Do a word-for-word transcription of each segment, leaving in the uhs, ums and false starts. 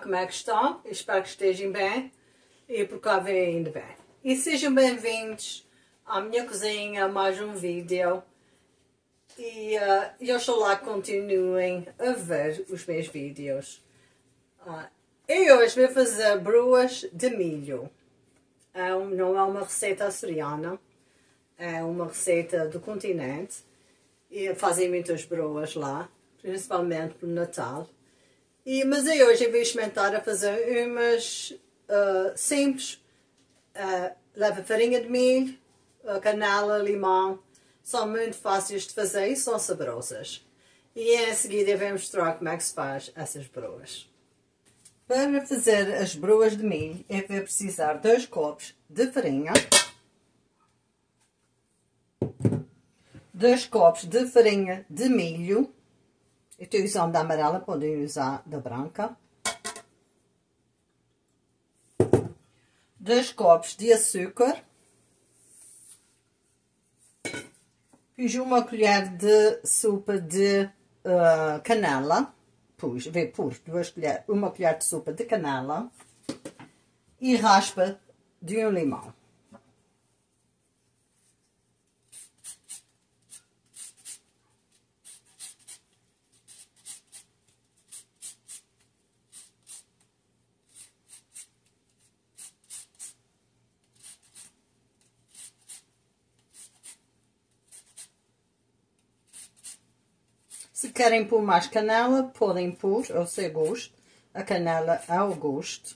como é que estão? Espero que estejam bem e por cá vem ainda bem. E sejam bem-vindos à minha cozinha, a mais um vídeo. E uh, eu estou lá que continuem a ver os meus vídeos. Uh, e hoje vou fazer bruas de milho. É um, não é uma receita açoriana, é uma receita do continente. E fazem muitas bruas lá, principalmente para o Natal. E, mas eu hoje vou experimentar a fazer umas uh, simples. Uh, leva farinha de milho, uh, canela, limão. São muito fáceis de fazer e são saborosas. E em seguida eu vou mostrar como é que se faz essas bruas. Para fazer as bruas de milho, eu vou precisar de dois copos de farinha. dois copos de farinha de milho. Eu estou usando da amarela, podem usar da branca. dois copos de açúcar. Pus uma colher de sopa de uh, canela. Pus, vê, pus duas colher, uma colher de sopa de canela. E raspa de um limão. Se querem pôr mais canela, podem pôr ao seu gosto. A canela ao gosto.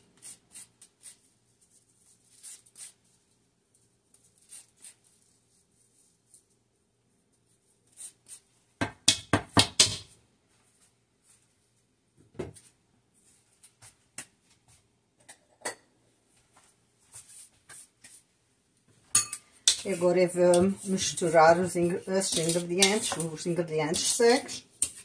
Agora eu vou misturar os ingredientes, os ingredientes secos.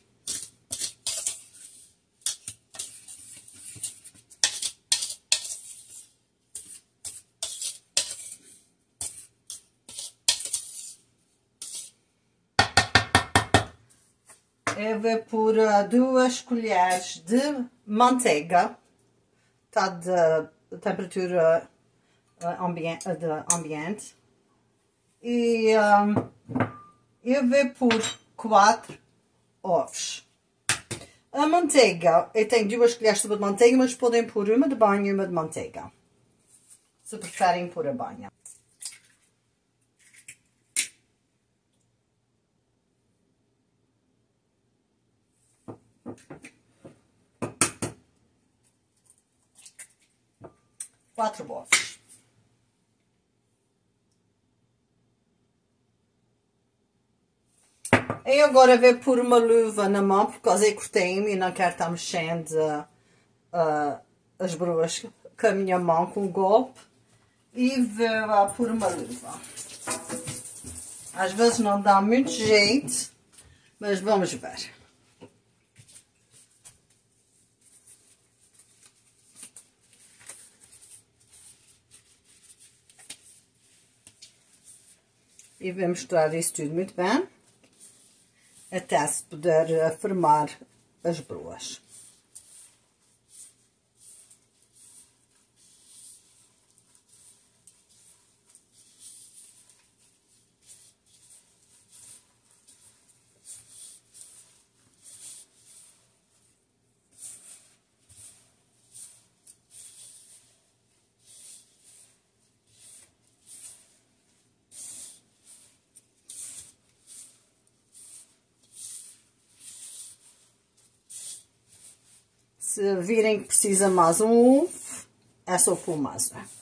Eu vou pôr duas colheres de manteiga, está de temperatura ambiente, de ambiente. E um, eu vou pôr quatro ovos. A manteiga, eu tenho duas colheres de manteiga, mas podem pôr uma de banho e uma de manteiga, se preferem pôr a banho. Quatro ovos. Eu agora vou pôr uma luva na mão, por causa eu cortei-me e não quero estar mexendo uh, uh, as bruas com a minha mão, com o golpe. E vou uh, pôr uma luva. Às vezes não dá muito jeito, mas vamos ver. E vou misturar isso tudo muito bem, até se poder formar as bruas. Se virem que precisa mais um ovo, é só pôr mais um.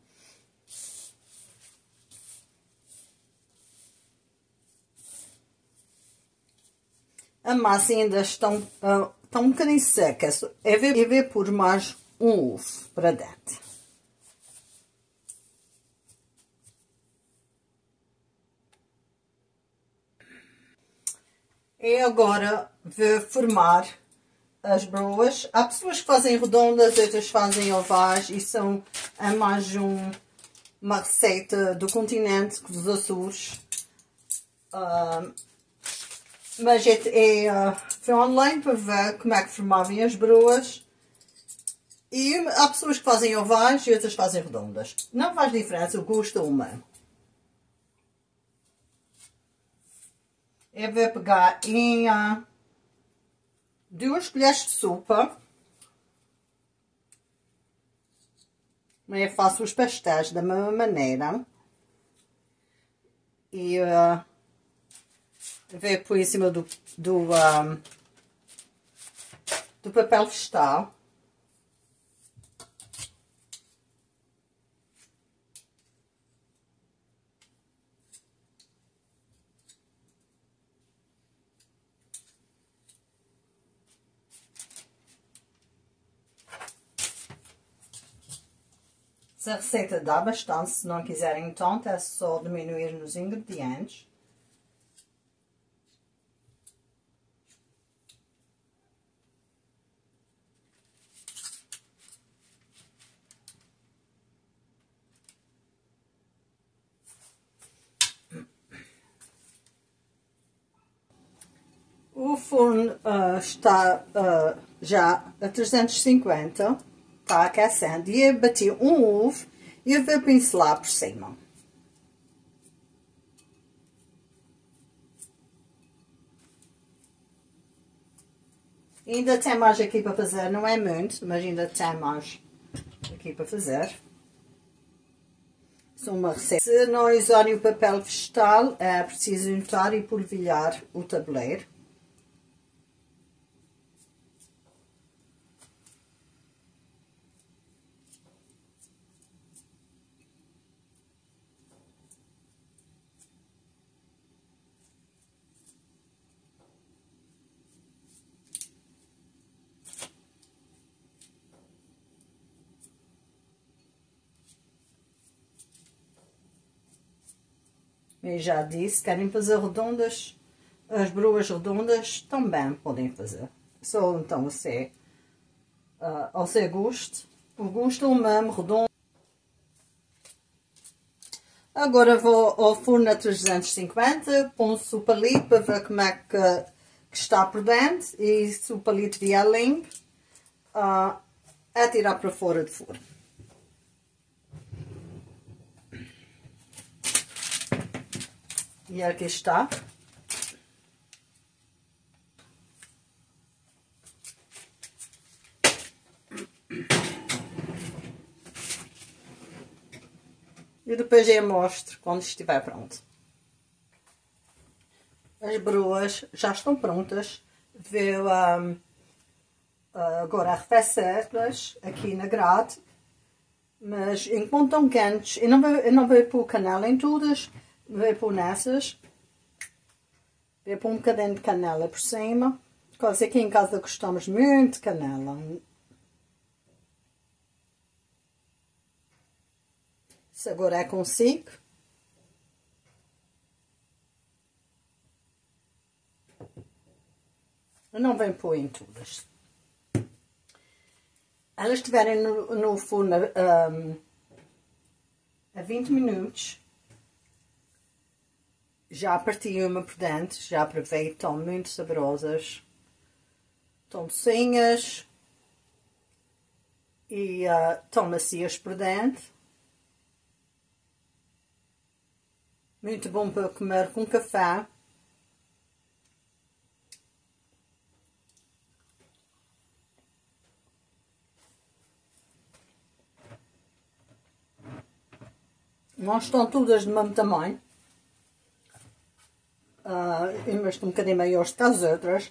A massa ainda está uh, está um bocadinho seca. Eu vou, eu vou pôr mais um ovo para dentro. E agora vou formar as bruas. Há pessoas que fazem redondas, outras fazem ovais, e são é mais um, uma receita do continente, dos Açores. Uh, mas é, é, uh, foi online para ver como é que formavam as bruas. E há pessoas que fazem ovais e outras fazem redondas. Não faz diferença, o gosto é o mesmo. Eu vou pegar em uh, duas colheres de sopa. Eu faço os pastéis da mesma maneira. E uh, vou pôr em cima do, do, um, do papel vegetal. A receita dá bastante, se não quiserem tanto, é só diminuir nos ingredientes. O forno uh, está uh, já a trezentos e cinquenta. Está aquecendo e eu bati um ovo e eu vou pincelar por cima. Ainda tem mais aqui para fazer, não é muito, mas ainda tem mais aqui para fazer. Isso é uma receita. Se não usarem o papel vegetal, é preciso untar e polvilhar o tabuleiro. Eu já disse, querem fazer redondas, as broas redondas também podem fazer. Só então você, uh, ao seu gosto, o gosto é o mesmo, redondo. Agora vou ao forno a trezentos e cinquenta, ponho o palito para ver como é que, que está por dentro e se o palito vier limpo, uh, é tirar para fora do forno. E aqui está. E depois eu mostro quando estiver pronto. As broas já estão prontas. Vou um, agora arrefecê-las aqui na grade. Mas enquanto estão quentes, eu não vou, eu não vou pôr canela em todas. Vou pôr nessas. Vou pôr um bocadinho de canela por cima. Porque aqui em casa gostamos muito de canela. Isso agora é consigo. Eu não venho pôr em todas. Elas estiverem no, no forno um, a vinte minutos. Já parti uma por dentro, já provei, estão muito saborosas. Estão docinhas. E uh, estão macias por dentro. Muito bom para comer com café. Não estão todas do mesmo tamanho. Uh, mas estão um bocadinho maiores que as outras.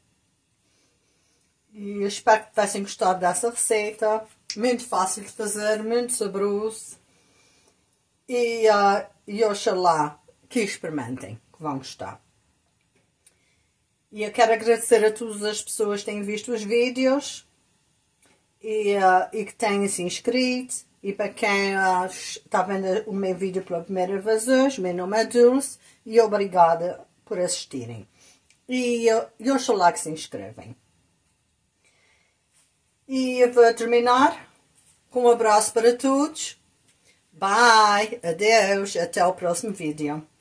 E espero que tivessem gostado dessa receita. Muito fácil de fazer, muito saboroso. E, uh, e oxalá que experimentem, que vão gostar. E eu quero agradecer a todas as pessoas que têm visto os vídeos e, uh, e que têm se inscrito. E para quem uh, está vendo o meu vídeo pela primeira vez hoje, meu nome é Dulce e obrigada por assistirem. E, uh, e oxalá que se inscrevem. E eu vou terminar com um abraço para todos. Bye, adeus, até o próximo vídeo.